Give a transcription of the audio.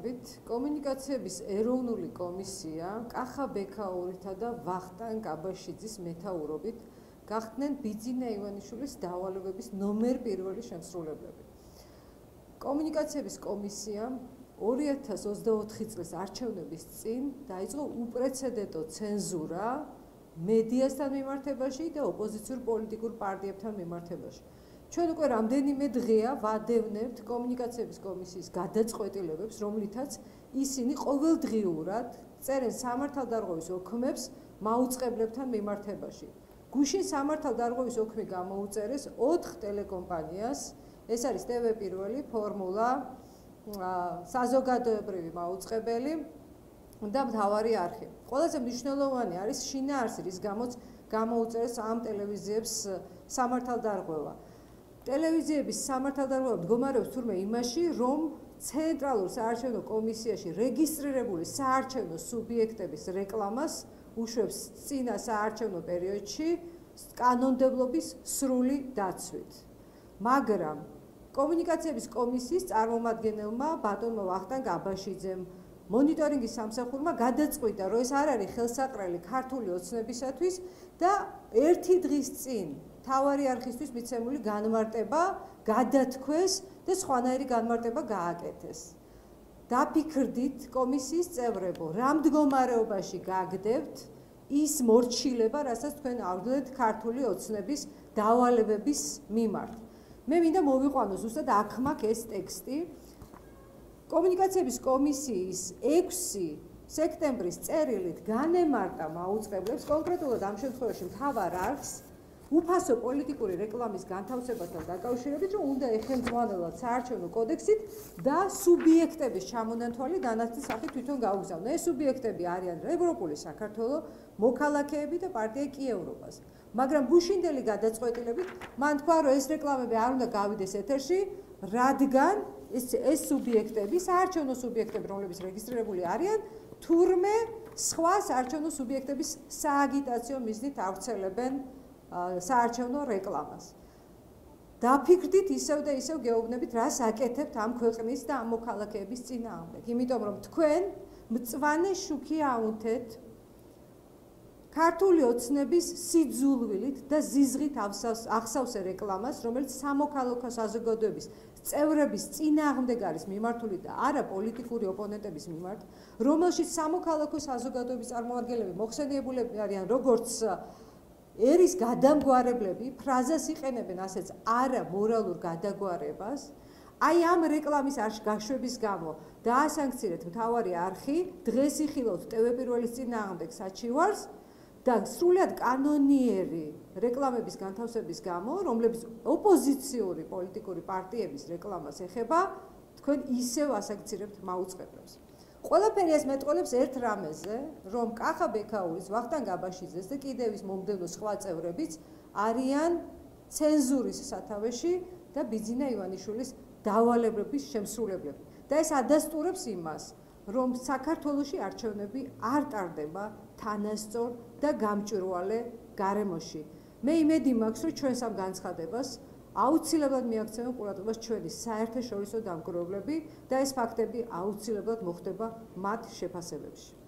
მოგესალმებით. კომუნიკაციების ეროვნული კომისია კახა ბექაურითა და ვახტანგ აბაშიძის მეთაურობით გახდნენ ბიძინა ივანიშვილის დავალებების ნომერ პირველი შემსრულებლები. კომუნიკაციების კომისიამ 2024 წლის არჩევნების წინ დაიწყო უპრეცედენტო ცენზურა მედიასთან მიმართებაში და ოპოზიციურ პოლიტიკურ პარტიებთან მიმართებაში. ჩვენ უკვე რამდენიმე დღეა ვადევნებთ კომუნიკაციების კომისიის გადაწყვეტილებებს, რომლითაც ისინი ყოველდღიურად წერენ სამართალდარღვევის ოქმებს მაუწყებლებთან მიმართებაში. გუშინ სამართალდარღვევის ოქმი გამოუწერეს 4 ტელეკომპანიას, ეს არის TV1, ფორმულა, საზოგადოებრივი მაუწყებელი და მთავარი არხი. ყველაზე მნიშვნელოვანი არის შინაარსი, რის გამოც გამოუწერეს ამ ტელევიზიებს სამართალდარღვევა. ტელევიზიების სამართალდარღვევა მდგომარეობს თურმე იმაში, რომ ცენტრალურ საარჩევნო კომისიაში რეგისტრირებული საარჩევნო სუბიექტების რეკლამას უშვებს წინა საარჩევნო პერიოდში კანონმდებლობის სრული დაცვით. მაგრამ კომუნიკაციების კომისიის წარმომადგენელმა ბატონმა ვახტანგ აბაშიძემ მონიტორინგის სამსახურმა გადაწყვიტა, რომ ეს არ არის ხელსაყრელი ქართული ოცნებისათვის და ერთი დღის წინ მთავარი არხისთვის მიცემული განმარტება გადათქვეს და სხვანაირი განმარტება გააკეთეს. დაფიქრდით კომისიის წევრებო, რა მდგომარეობაში გაგდებთ ის მორჩილება, რასაც თქვენ ავდლეთ ქართული ოცნების დავალებების მიმართ. მე მინდა მოვიყვანო ზუსტად აქ მაქვს ეს ტექსტი. კომუნიკაციების კომისიის 6 სექტემბრის წერილით განემარტა მაუწყებლებს, კონკრეტულად ამ შემთხვევაში მთავარ არხს, უფასო პოლიტიკური რეკლამის განთავსებასთან დაკავშირებით, რომ უნდა ეხელმძღვანელად საარჩევნო კოდექსით და სუბიექტების ჩამონათვალი დანაცდის სახით თვითონ გაუგზავნა. ეს სუბიექტები არიან ევროპული საქართველო, მოქალაქეები და პარტია კიევრობას. მაგრამ გუშინდელი გადაწყვეტილებით მან თქვა, რომ ეს რეკლამები არ უნდა გავიდეს ეთერში, რადგან ეს სუბიექტები, საარჩევნო სუბიექტები, რომლებიც რეგისტრირებული არიან, თურმე სხვა საარჩევნო სუბიექტების სააგიტაციო მიზნით ავრცელებენ საარჩევნო რეკლამას. დაფიქრდით ისევ და ისევ გეუბნებით, რას აკეთებთ ამ ქვეყნის და ამ მოქალაქეების წინააღმდეგ. იმიტომ რომ თქვენ მწვანე შუქი აუნთეთ ქართული ოცნების სიძულვილით და ზიზღით ახსავსე რეკლამას, რომელიც სამოქალაქო საზოგადოების წევრების წინააღმდეგ არის მიმართული და არა პოლიტიკური ოპონენტების მიმართ, რომელშიც სამოქალაქო საზოგადოების წარმომადგენლები მოხსენიებულები არიან როგორც ერის გადამგვარებლები, ფრაზას იყენებენ ასეც არა მორალურ გადაგვარებას. აი ამ რეკლამის არ გაშვების გამო დაასანქცირეთ მთავარი არხი, დღეს იხილავთ TV1-ის წინააღმდეგ საჩივარს და სრულად კანონიერი რეკლამების განთავსების გამო, რომლებიც ოპოზიციური პოლიტიკური პარტიების რეკლამას ეხება, თქვენ ისევ ასანქცირებთ მაუწყებლებს. ყველაფერი ეს მეტყოლებს ერთ რამეზე, რომ კახა ბექაურის, ვახტანგ აბაშიძეს და კიდევ ის მომდევნო სხვა წევრებიც არიან ცენზურის სათავეში და ბიძინა ივანიშვილის დავალებების შემსრულებლები. და ეს ადასტურებს იმას, რომ საქართველოში არჩევნები არ ტარდება თანასწორ და გამჭვირვალე გარემოში. მე იმედი მაქვს, რომ ჩვენს ამ განცხადებას აუცილებლად მიაქცევენ ყურადღებას ჩვენი საერთაშორისო დამკვირვებლები და ეს ფაქტები აუცილებლად მოხდება მათ შეფასებებში.